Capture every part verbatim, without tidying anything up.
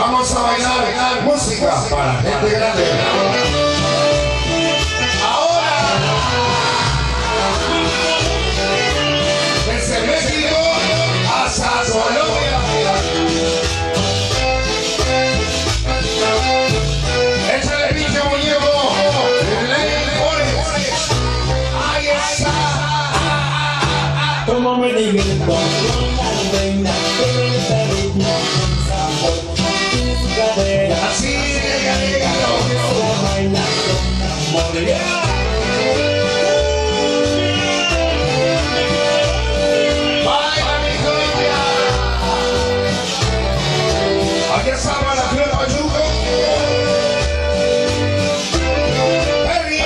Vamos a bailar música para gente grande. Ahora, desde México hasta Colombia. Échale pinche muñeco. Ahí está. Como me divierto con la reina, con esta ritmo, con sabor, y su cadera. Así de galego. La baila con amor. Baila mi cumbia. Aquí estaba la Cruz Pachuco. Perry.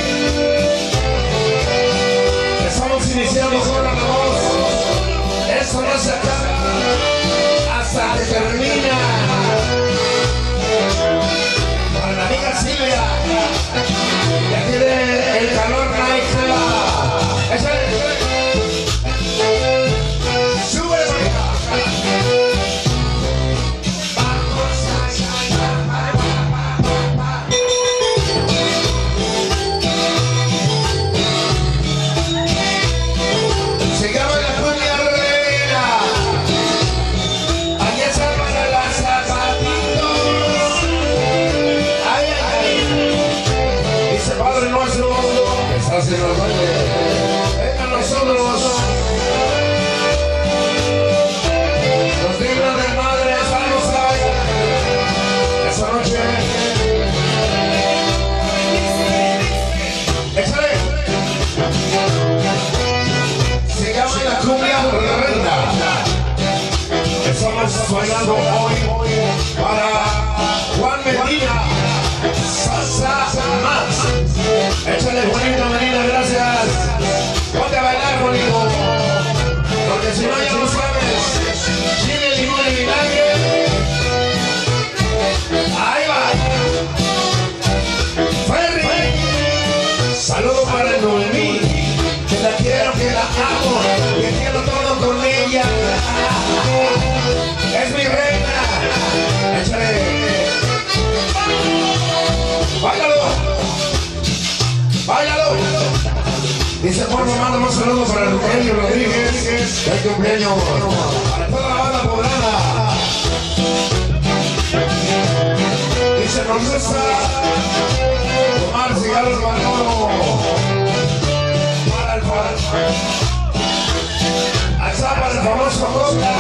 Estamos iniciando con la voz. Eso no se acaba hasta que termina. Para la amiga Silvia. Ya tiene el calor Nike. Échale. Sube, amiga. Vamos allá. Se llama la cumbia reina. Aquí está para las zapatitos. Ay, ay, ay. Dice Padre nuestro que estás en los bailes. Venga a nosotros. Los libros de madre estamos ahí. Esa noche. Échale. Se llama la cumbia reina. Estamos bailando hoy para Juan Medina. Salsa más. Échale bonito, Medina, gracias. Ponte a bailar, bonito. Porque si no ya lo sabes. Chile, limón y vinagre. Ahí va. Ferry. Saludo para el Noemí. Que la quiero, que la amo. Que quiero todo con ella. Es mi reina. Échale. Báilalo. Báilalo. Dice por mamá, un saludo para el Eugenio Rodríguez. Que hay cumpleaños para toda la banda poblana. Dice nos gusta tomar cigarros Manolo. Para el Allá para el famoso Coca.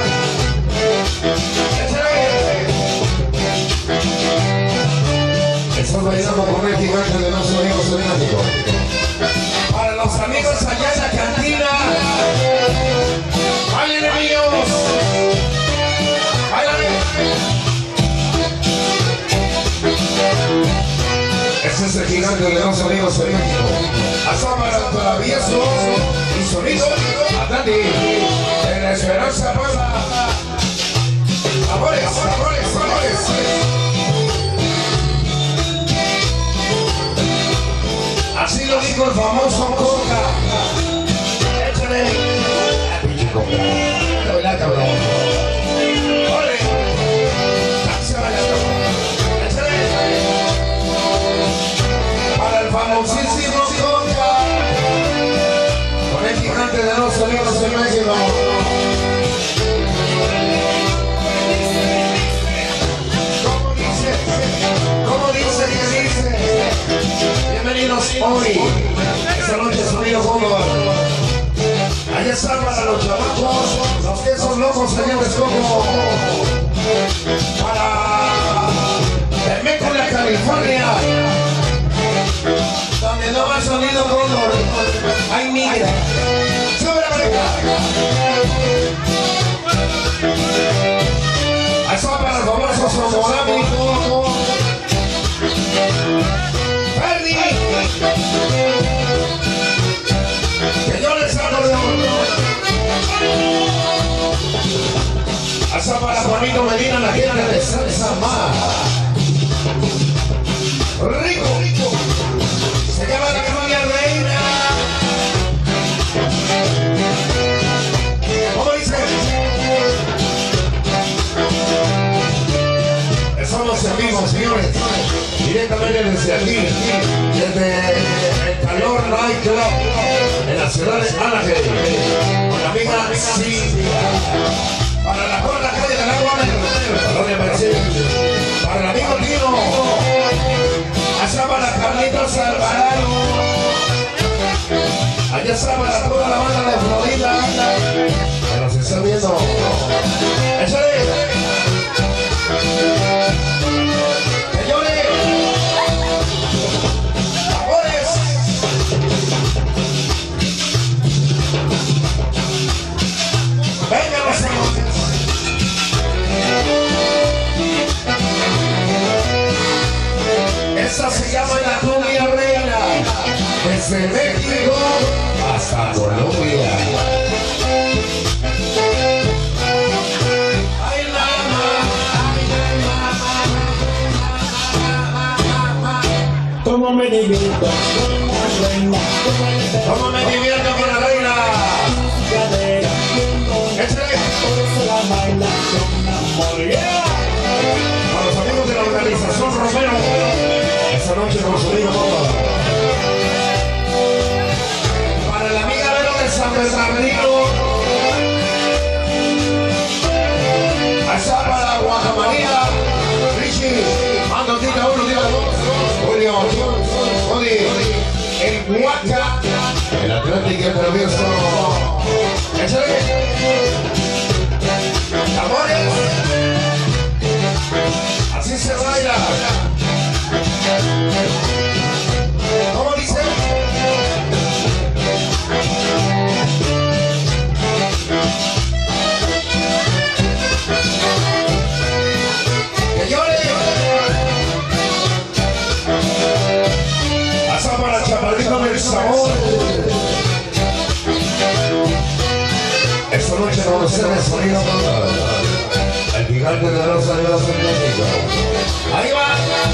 Estás bailando con el gigante de los amigos de México. Para los amigos allá en la cantina. ¡Bailen, amigos! ¡Bailen! Ese es el gigante de los amigos de México. Hasta para el travieso y sonido Atlántico. En la Esperanza Puebla. Amores, amores, amores. Así lo dijo el famoso Coca. Échale. Pinche Coca. Te baila, cabrón. ¡Ole! ¡Taxia bailando! ¡Échale! Para el famosísimo Coca. Con el gigante de los amigos de México. ¿Cómo dice? ¿Cómo dice? ¿Qué dice? Bienvenidos hoy, esta noche sonido fútbol. Allá está para los chavachos, los que son locos allá en Texcoco. Para Temecula, California, donde no va sonido fútbol. Ay, mira, sube la breca. Ahí está para los famosos Somorami. Que yo les hago de oro. Hasta para Juanito Medina, la gente de salsa más. Rico, rico. Se llama la cumbia reina. Estamos en vivo, señores, directamente desde aquí, desde el calor Night Club, en la ciudad de Anaheim, con la amiga Silvia, para la cuarta calle del agua, Colonia Mercedes, para el amigo Tino, allá para Carlitos Alvarado, allá está para toda la banda de Florida, que nos está viendo. ¡Échale! Señores, amores, vengan los amores. Esta se llama la cumbia reina, desde México hasta Colombia. Cómo me divierto con la reina, ¿Cómo me divierto con la reina? cadera, ¡Échale! por eso la baila con amor. Yeah. A los amigos de la organización Romero, esta noche con su amigo Boba. Para la amiga Vero de San Bernardino, allá para Guajamaría, Richie, mando tira uno, tira dos, Julio, Jody, el Huaca, el Atlético, el Travieso. Échale. Amores, así se baila. ¿Cómo dice? Que llore. Hasta para Chaparrito del Sabor. Esta noche conocer el sonido el gigante de los años en México. Ahí va.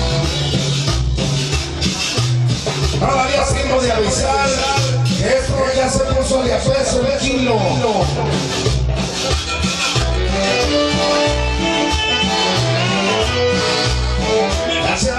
Todavía es tiempo de avisar que esto ya se puso de a peso el kilo. Gracias.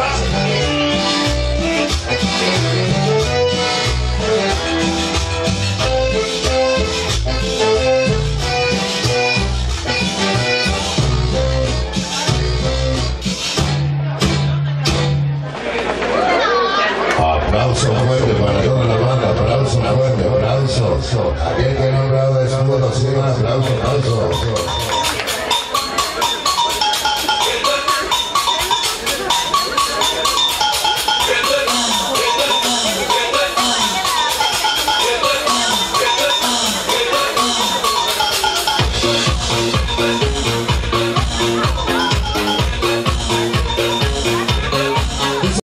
Aplauso fuerte para toda la banda, aplauso fuerte, aplauso. Aquel que no ha nombrado de su conocido, aplauso, aplauso.